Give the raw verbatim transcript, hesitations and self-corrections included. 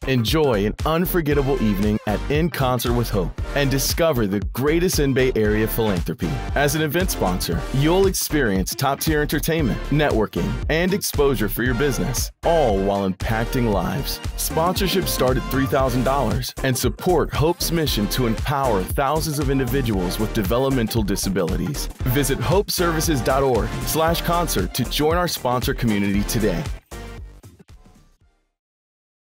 Enjoy an unforgettable evening at In Concert with Hope and discover the greatest in Bay Area philanthropy. As an event sponsor, you'll experience top-tier entertainment, networking, and exposure for your business, all while impacting lives. Sponsorships start at three thousand dollars and support Hope's mission to empower thousands of individuals with developmental disabilities. Visit hopeservices dot org slash concert to join our sponsor community today.